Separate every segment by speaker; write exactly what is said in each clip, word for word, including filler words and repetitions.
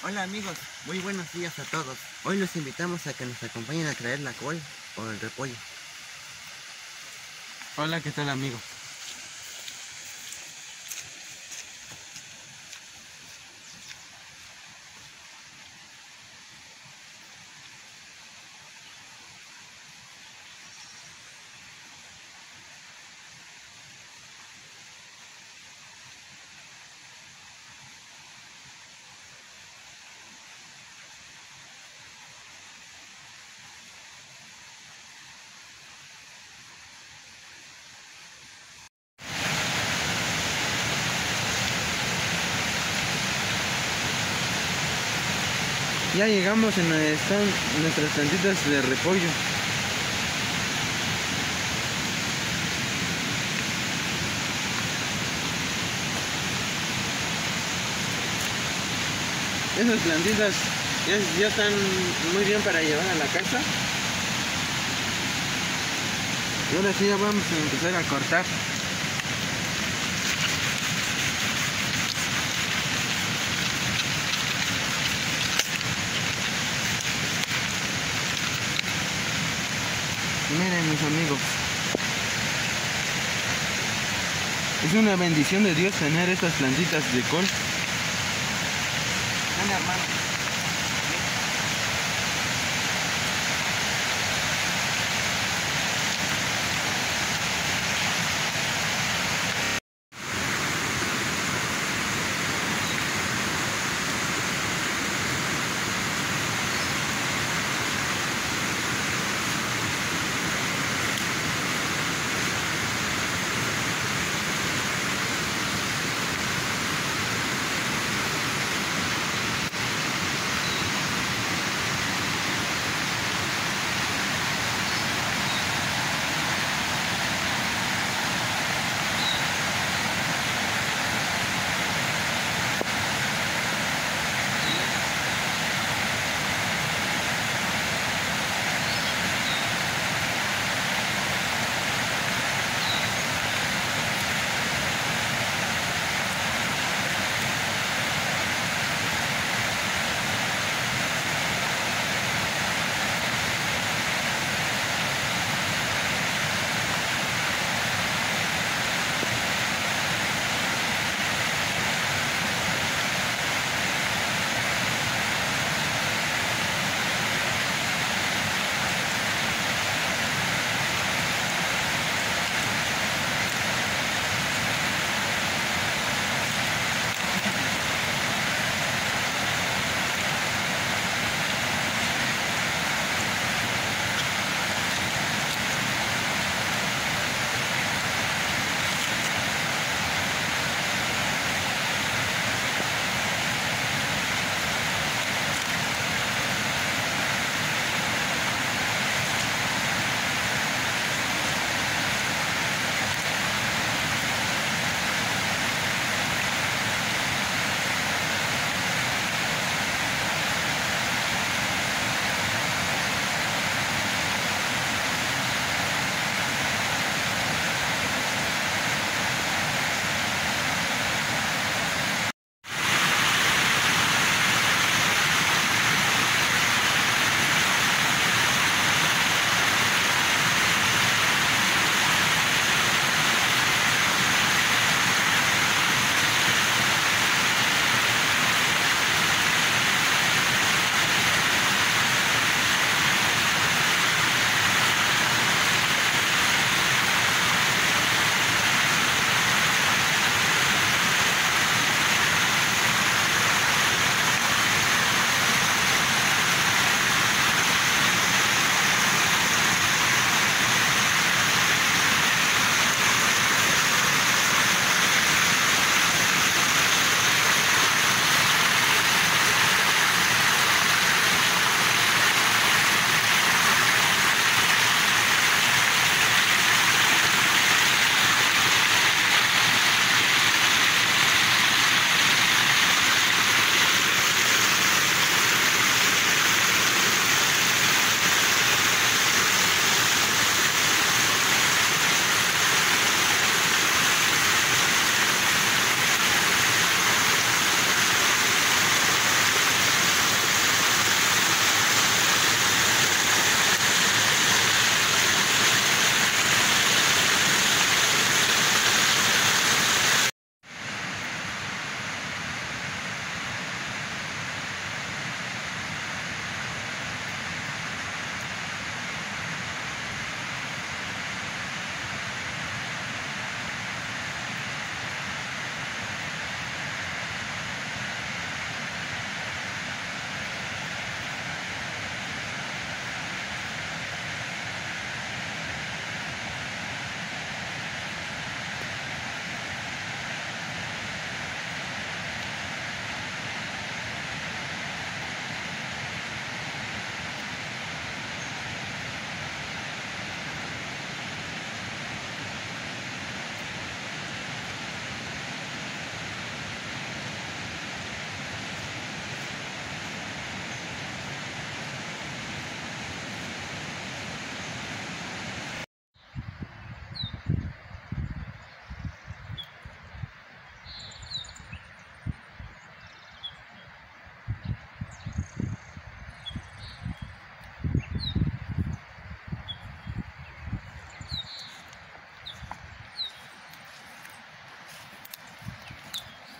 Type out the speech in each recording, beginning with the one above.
Speaker 1: Hola amigos, muy buenos días a todos. Hoy los invitamos a que nos acompañen a traer la col o el repollo.
Speaker 2: Hola, ¿qué tal amigo? Ya llegamos en donde están nuestras plantitas de repollo. Esas plantitas ya, ya están muy bien para llevar a la casa. Y ahora sí ya vamos a empezar a cortar. Miren mis amigos, es una bendición de Dios tener estas plantitas de col.
Speaker 1: Ven, hermano.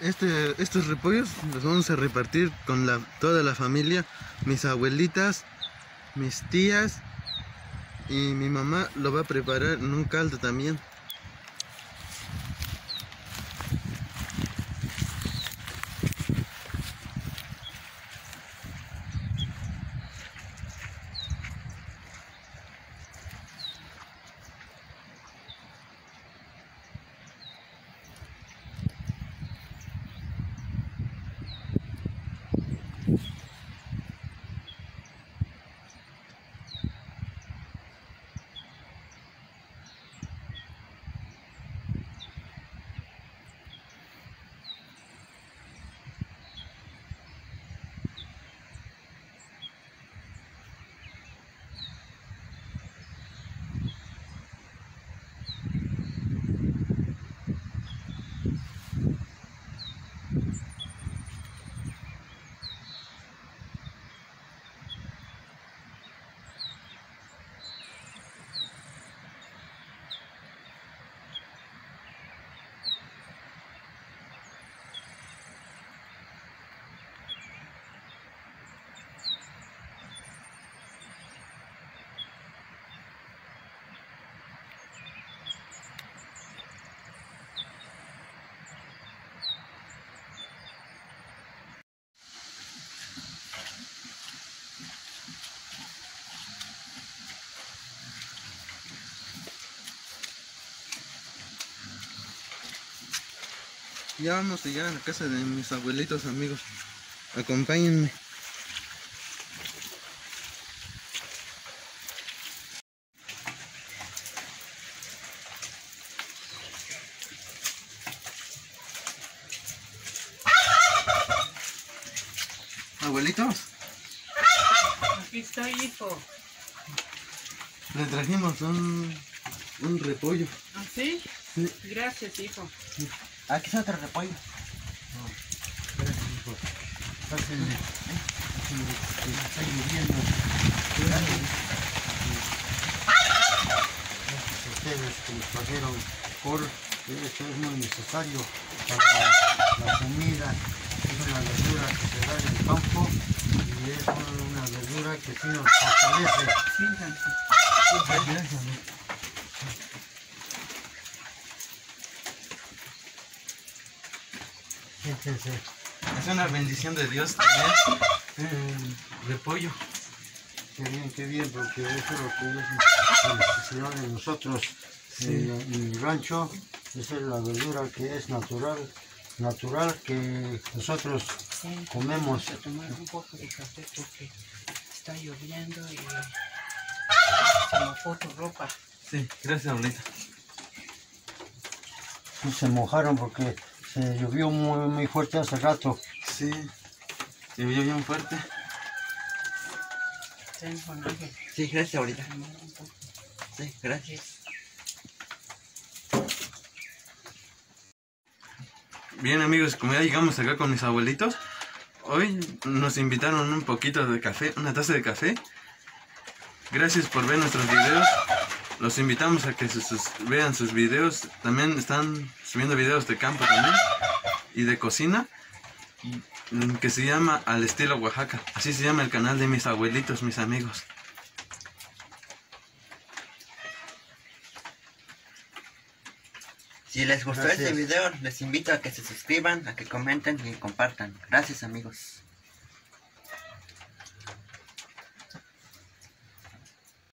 Speaker 2: Este, estos repollos los vamos a repartir con la, toda la familia, mis abuelitas, mis tías y mi mamá lo va a preparar en un caldo también. Ya vamos a llegar a la casa de mis abuelitos, amigos. Acompáñenme. Abuelitos,
Speaker 3: Aquí estoy, hijo.
Speaker 2: les trajimos un, un repollo.
Speaker 3: ¿Ah, sí?
Speaker 2: Sí.
Speaker 3: Gracias, hijo.
Speaker 1: Aquí está otro repollo.
Speaker 4: Gracias, hijo. Pásenle. Pásenle, que está lloviendo. Gracias. Gracias a ustedes que nos trajeron col, que esto es muy necesario para la comida. Es una verdura que se da en el campo y es una verdura que sí nos fortalece.
Speaker 3: Siéntanse.
Speaker 4: Gracias. Siéntense.
Speaker 2: Es una bendición de Dios tener eh, repollo.
Speaker 4: Qué bien, qué bien, porque eso es lo que es la necesidad de nosotros.
Speaker 2: Sí.
Speaker 4: En, en mi rancho, esa es la verdura que es natural, natural que nosotros
Speaker 3: Sí.
Speaker 4: comemos.
Speaker 3: Vamos a tomar un poco de café porque está lloviendo y se mojó tu ropa.
Speaker 2: Sí, gracias, abuelita.
Speaker 4: Y se mojaron porque se llovió muy, muy fuerte hace rato.
Speaker 2: Sí, llovió bien fuerte.
Speaker 3: Ten, Juan Ángel.
Speaker 1: Sí, gracias, abuelita.
Speaker 3: Tomar un poco.
Speaker 1: Sí, gracias.
Speaker 2: Bien, amigos, como ya llegamos acá con mis abuelitos, hoy nos invitaron un poquito de café, una taza de café. Gracias por ver nuestros videos. Los invitamos a que sus- sus- vean sus videos. También están subiendo videos de campo también y de cocina, mm, que se llama Al Estilo Oaxaca. Así se llama el canal de mis abuelitos, mis amigos.
Speaker 1: Si les gustó
Speaker 4: Gracias.
Speaker 1: este video, les invito a que se suscriban, a que comenten y compartan. Gracias, amigos.